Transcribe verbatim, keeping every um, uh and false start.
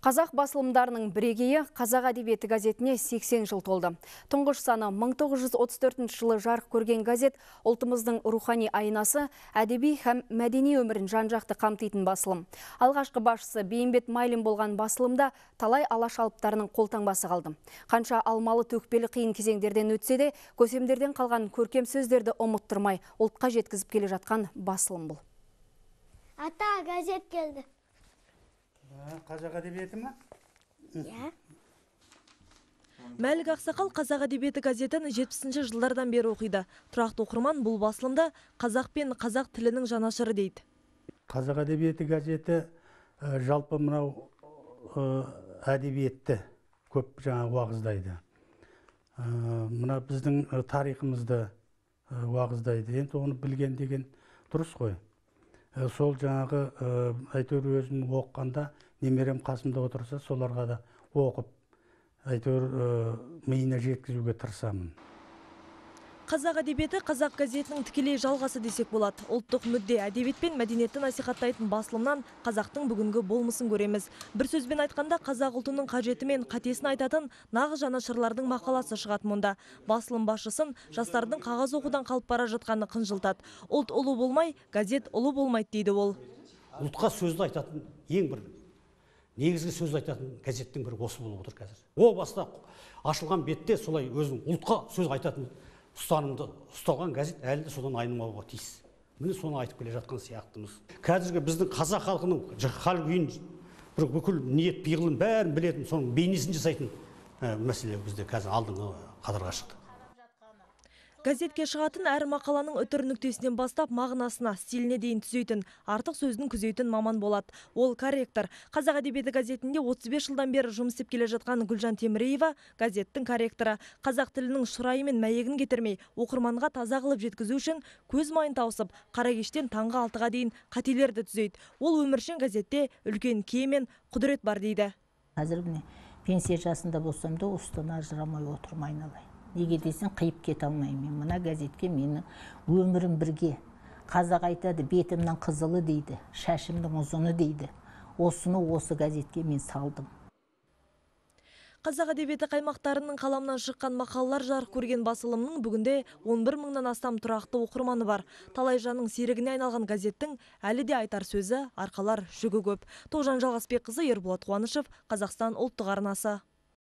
Қазақ басылымдарының бірегейі Қазақ әдебиеті газетіне сексен жыл толды. Тұңғыш саны мың тоғыз жүз отыз төртінші жылы жарық көрген газет ұлтымыздың рухани айнасы, әдеби һәм мәдени өмірін жан-жақты қамтитын басылым. Алғашқы басшысы Бейімбет Майлин болған басылымда талай алаш алыптарының қолтаңбасы қалды. Қанша алмалы төкпелі қиын кезеңдерден өтсе де, көсемдерден қалған көркем сөздерді ұмыттырмай ұлтқа жеткізіп келе жатқан басылым бұл. Ата, газет келді. Қазақ әдебиеті ме? Иә. Мәлік Ақсақал Қазақ әдебиеті газетін жетпісінші жылдардан бері оқиды. Тұрақты оқырман бұл басылымда қазақ пен қазақ тілінің жанашыры дейді. Қазақ әдебиеті газеті жалпы мынау әдебиетті көп жаңа уағыздайды. Мына біздің тарихымызды уағыздайды. Енді оны білген деген дұрыс қой. Сол жаңағы әйтеуір өзім оққанда немерем қасымда отырса, соларға да оқып, әйтеуір миына жеткізуге тырысамын. Қазақ әдебиеті қазақ газетінің тікелей жалғасы десек болады. Ұлттық мүдде, әдебиет пен мәдениетті насихаттайтын басылымнан қазақтың бүгінгі болмысын көреміз. Бір сөзбен айтқанда қазақ ұлтының қажеті мен қатесін айтатын нағыз жанашырлардың мақаласы шығады мұнда. Басылым басшысын жастардың қағаз оқудан қалып бара жатқаны қынжылтады. Ұлт ұлы болмай, газет ұлы болмайды дейді ол. Ұлтқа сөзді айтатын ең бір негізгі сөз айтатын газеттің бірі осы болып отыр қазір. О баста ашылған бетте солай өзінің ұлтқа сөз айтатын ұстанымды ұсталған газет әлі де содан айнымауға тиіс. Міне соны айтып келе жатқан сияқтымыз. Қазіргі біздің қазақ халқының хал күйін, бір бүкіл ниет пиғылын бәрін білетін, соның бейнесін жасайтын мәселе бізде қазір алдыңғы қатарға шықты. Газетке шығатын әр мақаланың үтір нүктесінен бастап мағынасына, стиліне дейін түзейтін, артық сөздің күзейтін маман болады. Ол корректор. Қазақ әдебиеті газетінде отыз бес жылдан бері жұмыс істеп келе жатқан Гүлжан Теміреева газеттің корректоры. Қазақ тілінің шұрайы мен мәйегін кетірмей, оқырманға таза қылып жеткізу үшін көз майын тауысып, қара кештен таңғы алтыға дейін қателерді түзейді. Ол өміршең газетте үлкен кие мен құдірет бар дейді. Қазір міне пенсия жасында болсам да осыдан ажырамай отырмай айналайын. Неге десең, қиып кете алмаймын. Мына газетке мені өмірім бірге. Қазақ айтады, бетімнің қызылы дейді, шашымның ұзыны дейді. Осыны осы газетке мен салдым. Қазақ әдебиеті қаймақтарының қаламынан шыққан мақалалар жарық көрген басылымның бүгінде он бір мыңнан астам тұрақты оқырманы бар. Талай жанның серігіне айналған газеттің әлі де айтар сөзі, арқалар жүгі көп. Тоғжан Жалғасбекқызы, Ерболат Қуанышев, Қазақстан ұлттық арнасы.